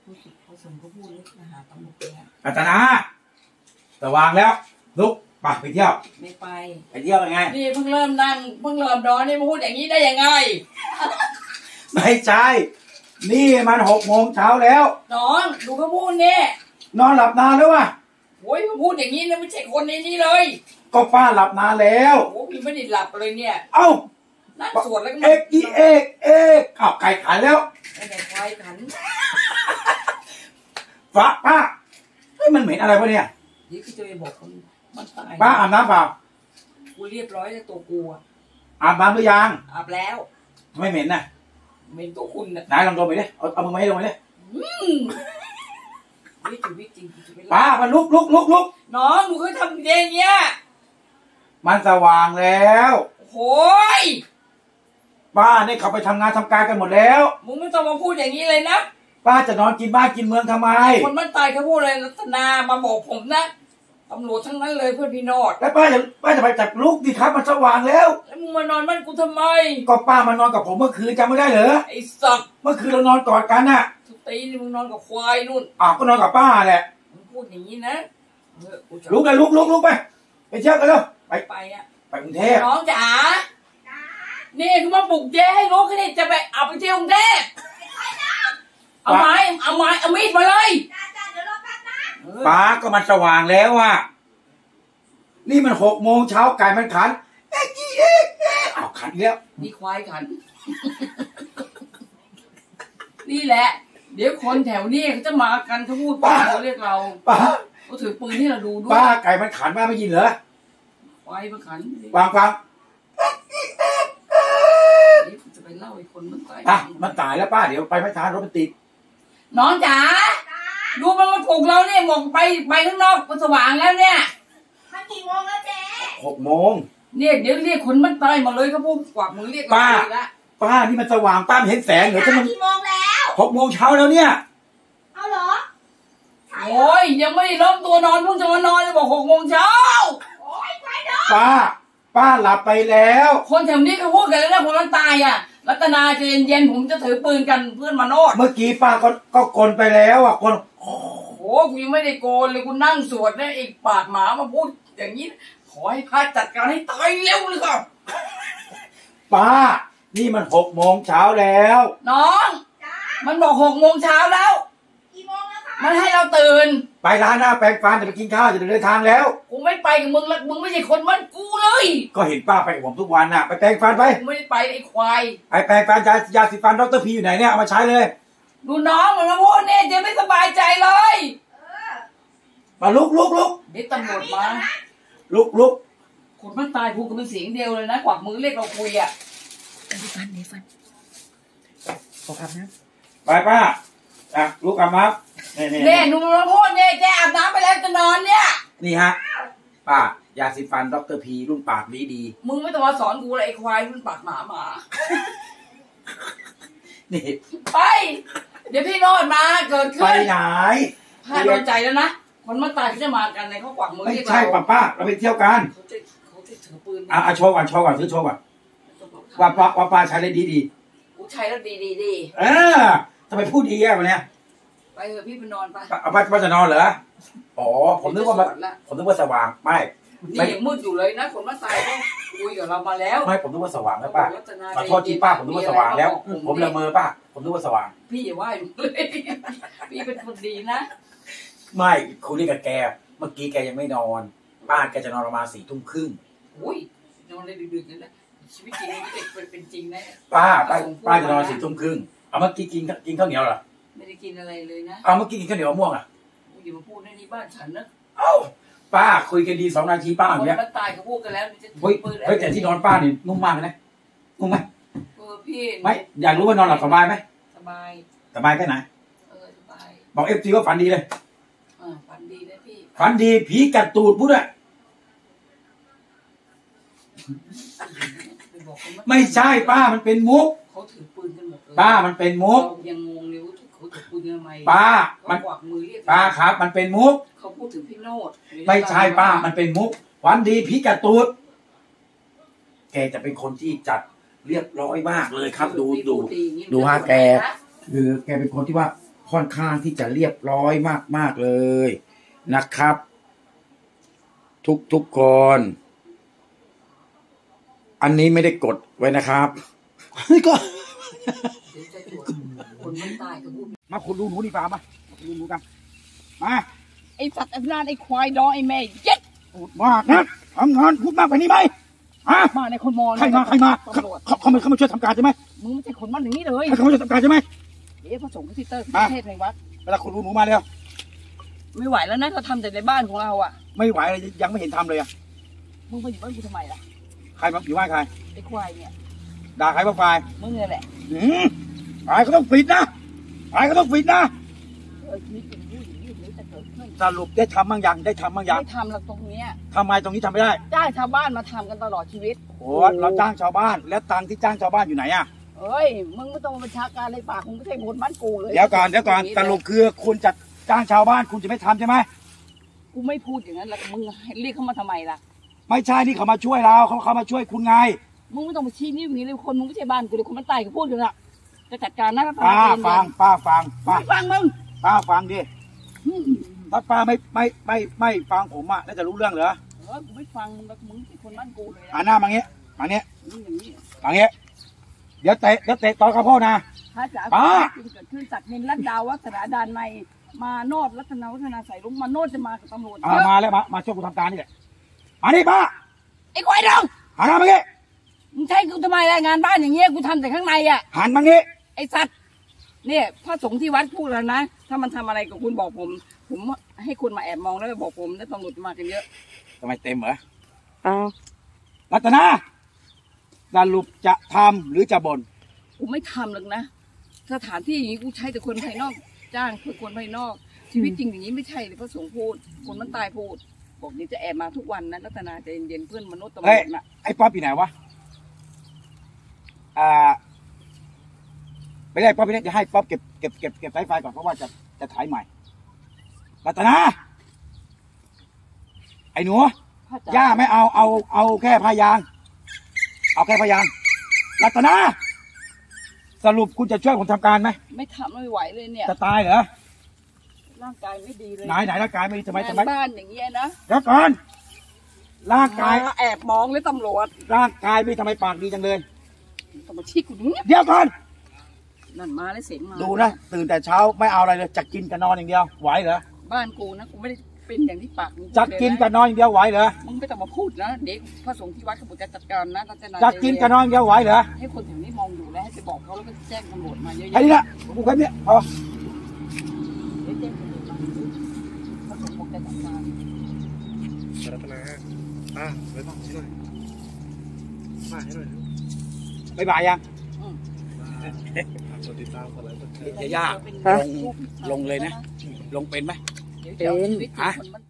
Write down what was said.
ผู้สมก็พูดเลยมาหาตำรวจแล้วรัตนาสว่างแล้วลุกไปเที่ยวไม่ไปเที่ยวยังไงนี่เพิ่งเริ่มนั่งเพิ่งเริ่มนอนนี่มาพูดอย่างนี้ได้ยังไงไม่ใช่นี่มัน6 โมงเช้าแล้วน้องดูเขาพูดเนี่ยนอนหลับนานแล้ววะโอ้ยเขาพูดอย่างนี้นะไม่ใช่คนในนี้เลยก็ป้าหลับนานแล้วโอ้พี่ไม่ได้หลับเลยเนี่ยเอ้านั่งสวดแล้วก็เอกอ้าวไก่ขันแล้วไม่ได้ควายขันป้ามันเหม็นอะไรวะเนี่ยนี่คือจะไปบอกมันตายป้าอาบน้ำเปล่ากูเรียบร้อยแล้วตัวกูอาบน้ำหรือยังอาบแล้วทำไมเหม็นน่ะเหม็นตัวคุณน่ะไหนลองดมไปดิเอามือมาให้ดมไปดิวิจริงป้ามันลุกน้องมึงเคยทำอย่างเงี้ยมันสว่างแล้วโอ้ยป้าเนี่ยเขาไปทำงานทำการกันหมดแล้วมึงไม่ต้องมาพูดอย่างนี้เลยนะป้าจะนอนกินบ้านกินเมืองทำไมคนมันตายเขาพูดอะไรรัตนามาบอกผมนะตำรวจทั้งนั้นเลยเพื่อนพี่โนดแล้วป้าจะไปจับลูกดิครับมันสว่างแล้วมึงมานอนบ้านกูทำไมก็ป้ามานอนกับผมเมื่อคืนจำไม่ได้เหรอไอ้สัตว์เมื่อคืนเรานอนกอดกันน่ะตีนี่มึงนอนกับควายนู่นก็นอนกับป้าแหละมึงพูดอย่างนี้นะลุกเลยลุกไปเที่ยวกันแล้วไปอ่ะไปกรุงเทพน้องจ๋านี่คือมาปลุกเจ๊ให้รู้แค่นี้จะไปเอาไปเที่ยวกรุงเทพเอาไม้เอามีดมาเลยป้าก็มันสว่างแล้วอ่ะนี่มัน6 โมงเช้าไก่มันขันเอาขันแล้วนี่ควายขันนี่แหละเดี๋ยวคนแถวนี้เขาจะมากันเขาพูดป้าเขาเรียกเราป้าเขาถือปืนที่เราดูด้วยป้าไก่มันขันมาไม่ยินเหรอควายมันขันฟังนี่จะไปเล่าไอ้คนมันตายมันตายแล้วป้าเดี๋ยวไปไม่ทันรถมันติดน้องจ๋าดูมันมาปลุกเราเนี่ยบอกไปข้างนอกมันสว่างแล้วเนี่ยมันกี่โมงแล้วเจ๊ 6 โมงเนี่ยเดี๋ยวเรียกคนมันตายมาเลยเขาพูดกวักมือเรียกป้านี่มันสว่างป้าเห็นแสงเหรอกี่โมงแล้ว 6 โมงเช้าแล้วเนี่ยเอาเหรอโอ้ยยังไม่ได้ล้มตัวนอนเพิ่งจะมานอนเลยบอก6 โมงเช้าโอ้ยไปเด้อป้าหลับไปแล้วคนแถวนี้เขาพูดกันแล้วนะคนมันตายอ่ะรัตนาใจเย็นๆผมจะถือปืนกันเพื่อนมาโนดเมื่อกี้ป้าก็กลไปแล้วอ่ะคนโอ้กูยังไม่ได้โกนเลยกูนั่งสวดนะอีกปากหมามาพูดอย่างนี้ขอให้พระจัดการให้ตายเร็วเลยครับป้านี่มัน6 โมงเช้าแล้วน้องมันบอก6 โมงเช้าแล้วกี่โมงแล้วคะมันให้เราตื่นไปร้านหน้าแปลงฟันจะไปกินข้าวจะเดินทางแล้วกูไม่ไปกับมึงแล้วมึงไม่ใช่คนมันกูเลยก็เห็นป้าไปกับผมทุกวันน่ะไปแปลงฟันไปกูไม่ได้ไปไอ้ควายไอ้แปลงฟันยาสีฟันดร.พีอยู่ไหนเนี่ยเอามาใช้เลยดูน้องมันมาพูดเนี่ยจะไม่สบายใจเลยมาลุกเดี๋ยวตำรวจมาลุกคนมันตายพูดกันเป็นเสียงเดียวเลยนะกวักมือเรียกเราคุยอ่ะเดี๋ยวฟันบอกอาบน้ำไปป้าลุกอาบน้ำเนี่ยหนูมาพูดเนี่ยแกอาบน้ำไปแล้วจะนอนเนี่ยนี่ฮะป้ายาสีฟันดร.พีรุ่นปากดีมึงไม่ต้องมาสอนกูเลยไอ้ควายรุ่นปากหมานี่ไปเดี๋ยวพี่โนดมาเกิดขึ้นไปไหนพลาดโดนใจแล้วนะคนมาตายเขาจะมากันในเขากวักมือไม่ใช่ป้าเราไปเที่ยวกันเขาจะถือปืนโชว์ก่อนซื้อโชว์ก่อนว่าป้าใช้ได้ดีกูใช้แล้วดีทำไมพูดดีแย่วันเนี้ยไปเถอะพี่ไปนอนไปป้าจะนอนเหรออ๋อผมนึกว่าสว่างไม่นี่ยังมืดอยู่เลยนะคนมาตายก็คุยกับเรามาแล้วไม่ผมนึกว่าสว่างแล้วป้าขอโทษทีป้าผมนึกว่าสว่างแล้วผมละเมอป้าผมนึกว่าสว่างพี่อย่าว่าเลยพี่เป็นคนดีนะไม่คุยกับแกเมื่อกี้แกยังไม่นอนป้าแกจะนอนประมาณ4 ทุ่มครึ่งอุ้ยนอนเลยดึกๆนั่นแหละชีวิตจริงเป็นจริงนะป้าจะนอน4 ทุ่มครึ่งเอาเมื่อกี้กินข้าวเหนียวเหรอไม่ได้กินอะไรเลยนะเมื่อกี้กินข้าวเหนียวมะม่วงอ่ะอย่ามาพูดในนี้บ้านฉันนะป้าคุยกันดี2 นาทีป้าอย่างเงี้ยคนตายเขาพูดกันแล้วเฮ้ยแต่ที่นอนป้านี่นุ่มมากเลยนะนุ่มไหมพี่ไม่อยากรู้ว่านอนหลับสบายไหมสบายแค่ไหนสบายบอกFTว่าฝันดีเลยฝันดีนะพี่ฝันดีผีกัดตูดพูดอะไม่ใช่ป้ามันเป็นมุกเขาถือปืนกันหมดเลยป้ามันเป็นมุกยังงงเลยว่าเขาถือปืนทำไมป้ามันกวักมือเรียกป้าครับมันเป็นมุกเขาพูดถึงพี่โนดไม่ใช่ป้ามันเป็นมุกฝันดีผีกัดตูดแกจะเป็นคนที่จัดเรียบร้อยมากเลยครับดูฮะแกคือแกเป็นคนที่ว่าค่อนข้างที่จะเรียบร้อยมากๆเลยนะครับ ทุกคน อันนี้ไม่ได้กดไว้นะครับก็คนมันตายก็พูดมาขุดรูหนูดีกว่ามาขุดรูหนูกันมาไอ้สัตว์ไอ้นานไอ้ควายดองไอ้แม่เย็ดพูดมากนะทำงานพูดมากไปนี่ไหมฮะมาในคนมอญใครมาเขามาช่วยทำการใช่ไหมมึงไม่ใช่คนมันอย่างนี้เลยเขามาช่วยทำการใช่ไหมเดี๋ยวพระสงฆ์ที่เตอร์มาเทศในวัดเวลาขุดรูหนูมาเร็วไม่ไหวแล้วนะเราทำแต่ในบ้านของเราอ่ะไม่ไหวเลยยังไม่เห็นทำเลยอ่ะมึงมาอยู่บ้านกูทำไมล่ะใครมาอยู่บ้านใครไอ้ควายเนี่ยด่าใครบ้างไฟมึงเนี่ยแหละไฟก็ต้องปิดนะไฟก็ต้องปิดนะชีวิตเป็นผู้หญิงนี่หรือจะเกิดขึ้นสรุปได้ทำบ้างยังได้ทำบ้างยังไม่ทำหรอกตรงเนี้ยทำไมตรงนี้ทำไม่ได้จ้างชาวบ้านมาทำกันตลอดชีวิตโอ้เราจ้างชาวบ้านแล้วตังค์ที่จ้างชาวบ้านอยู่ไหนอ่ะเอ้ยมึงไม่ต้องมาบัญชาการในปากมึงไม่ใช่คนบ้านกูเลยเดี๋ยวก่อนสรุปคือคุณจะจ้างชาวบ้านคุณจะไม่ทำใช่ไหมกูไม่พูดอย่างนั้นแล้วมึงเรียกเขามาทำไมล่ะไม่ใช่นี่เขามาช่วยเราเขามาช่วยคุณไงมึงไม่ต้องมาชี้นิ้วอย่างนี้เลยคนมึงไม่ใช่บ้านกูเลยคนมันตายกูพูดกันละจะจัดการนะป้าฟังไม่ฟังมึงป้าฟังดิถ้าป้าไม่ฟังผมอะแล้วจะรู้เรื่องเหรอกูไม่ฟังมึงมึงเป็นคนบ้านกูเลยหน้ามาเงี้ยมาเนี้ยมึงอย่างนี้มาเงี้ยเดี๋ยวเตะต่อยข้าวโพดนะถ้าจะป้าเกิดขึ้นจากนินรัตดาวัฒนาดานในมาโนดรัตนาวัฒนาใส่ลุงมาโนดจะมากับตำรวจมาแล้วมาช่วยกูทำการนี่แหละมานี่ป้าไอ้ควายดองหันหน้ามาเงี้ยมึงใช้กูทำไมรายงานบ้านอย่างเงี้ยกูทำแต่ข้างในอ่ะหันมาเงี้ยไอ้สัตว์เนี่ยพระสงฆ์ที่วัดพูดแล้วนะถ้ามันทำอะไรกับคุณบอกผมให้คุณมาแอบมองแล้วบอกผมแล้วตำรวจมากันเยอะทำไมเต็มเหรออ้าวรัตนาสรุปจะทำหรือจะบ่นกูไม่ทำหรอกนะสถานที่อย่างนี้กูใช้แต่คนภายนอกจ้างคือคนภายนอก ชีวิตจริงอย่างนี้ไม่ใช่เลยพระสงฆ์พูดคนมันตายพูดบอกนี่จะแอบมาทุกวันนะรัตนาใจเย็นๆเพื่อนมนุษย์ตำรเฮ้ยวจน่ะไอ้ป๊อปอยู่ไหนวะไม่ได้ป๊อปไม่ได้จะให้ป๊อปเก็บสายไฟก่อนเพราะว่าจะถ่ายใหม่รัตนาไอ้หนูย่าไม่เอาแค่พายางเอาแค่พายางรัตนาสรุปคุณจะช่วยผมทำการไหมไม่ทำไม่ไหวเลยเนี่ยจะตายเหรอร่างกายไม่ดีเลยไหนร่างกายไม่ดีทำไมงานบ้านอย่างเงี้ยนะแล้วก่อนร่างกายมาแอบมองเลยตำรวจร่างกายไม่ทำไมปากดีจังเลยต้องมาชี้กูดูเนี่ยเดี๋ยวก่อนนั่นมาแล้วเสียงมาดูนะตื่นแต่เช้าไม่เอาอะไรเลยจะกินกับนอนอย่างเดียวไหวเหรอบ้านกูนะกูไม่ได้เป็นอย่างที่ปากมึงจะกินกับนอนอย่างเดียวไหวเหรอมึงไม่ต้องมาพูดนะเด็กพระสงฆ์ที่วัดเขาบอกจะจัดการนะรัตนาจะกินกับนอนอย่างเดียวไหวเหรอให้คนแถวนี้มองอยู่แล้วให้ไปบอกเขาแล้วก็แจ้งตำรวจมาเยอะๆแค่นี้แหละกูแค่นี้พอเดี๋ยวแจ้งตำรวจมาพระสงฆ์บอกจะจัดการรัตนาไว้บอกให้หน่อยมาให้หน่อยบ๊ายบายยังกดติดตามกดไลค์กดแชร์ย่าลงเลยนะ ลงเป็นไหมเดี๋ยวจะเอาชีวิตของคนมัน